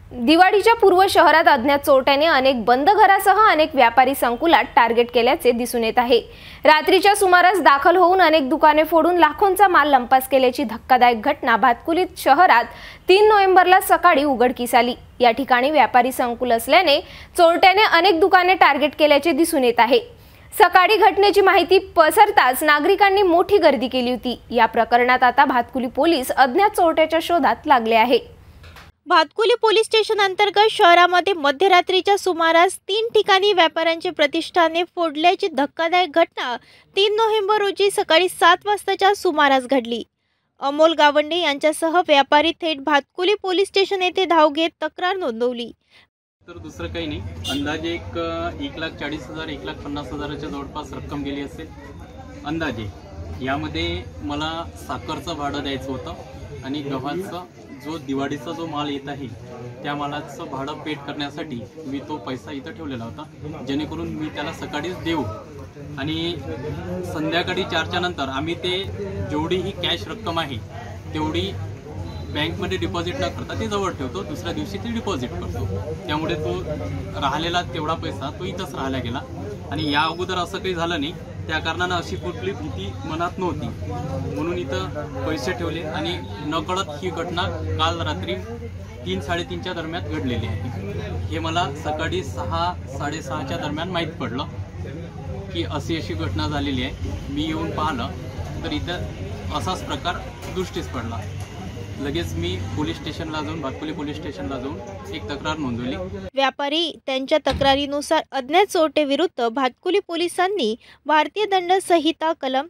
दिवाळीच्या पूर्व शहरात अज्ञात चोरट्याने अनेक बंद घरासह अनेक व्यापारी संकुलात टार्गेट केल्याचे दिसून येत आहे। रात्रीच्या सुमारास दाखल होऊन अनेक दुकाने फोडून लाखोंचा माल लंपास केल्याची धक्कादायक घटना भातकुली शहरात 3 नोव्हेंबरला सकाळी उघडकीस आली। या ठिकाणी व्यापारी संकुल असल्याने चोरट्याने अनेक दुकाने टार्गेट केल्याचे दिसून येत आहे। सकाळी घटनेची माहिती पसरताच नागरिकांनी मोठी गर्दी केली होती। या प्रकरणात आता भातकुली पोलीस अज्ञात चोरट्याच्या शोधात लागले आहे। भातकुली पोलीस स्टेशन अंतर्गत शहरामध्ये मध्यरात्रीच्या सुमारास 3 ठिकाणी व्यापाऱ्यांचे प्रतिष्ठाने फोडल्याची धक्कादायक घटना 3 नोव्हेंबर रोजी सकाळी 7 वाजताच्या सुमारास घडली। अमोल गावंडे यांच्यासह व्यापारी थेट भातकुली पोलीस स्टेशन येथे धाव घेत तक्रार नोंदवली। तर दुसरं काही नाही, अंदाजे एक 1,40,000 1,50,000च्या जवळपास रक्कम गेली असेल अंदाजे। यामध्ये मला साखरचं भाडं द्यायचं होतं आणि गव्हाचं जो दिवाळीचा जो माल येत आहे त्या मालाचं भाडं पेड करण्यासाठी मी तो पैसा इथं ठेवलेला होता, जेणेकरून मी त्याला सकाळीच देऊ आणि संध्याकाळी 4च्या नंतर आम्ही ते जेवढी ही कॅश रक्कम आहे तेवढी बँकमध्ये डिपॉझिट न करता ते जवळ ठेवतो, दुसऱ्या दिवशी ते डिपॉझिट करतो। त्यामुळे तो राहिलेला तेवढा पैसा तो इथंच राहायला गेला आणि या अगोदर असं काही झालं नाही, त्या कारणानं अशी कुठली भीती मनात नव्हती, म्हणून इथं पैसे ठेवले आणि नकळत ही घटना काल रात्री 3-3:30च्या दरम्यान घडलेली आहे। हे मला सकाळी 6-6:30च्या दरम्यान माहीत पडलं की अशी घटना झालेली आहे। मी येऊन पाहिलं तर इथं असाच प्रकार दृष्टीस पडला। लगेच मी पोलीस स्टेशनला जाऊन भातकुली पोलीस स्टेशनला जाऊन एक तक्रार नोंदवली। व्यापारी त्यांच्या तक्रारीनुसार अज्ञात चोरटे विरुद्ध भातकुली पोलिसांनी भारतीय दंड संहिता कलम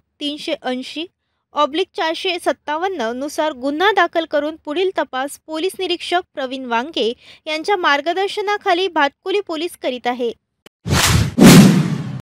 380/457 नुसार गुन्हा दाखल करून पुढील तपास पोलीस निरीक्षक प्रवीण वांगे यांच्या मार्गदर्शनाखाली भातकुली पोलीस करीत आहे।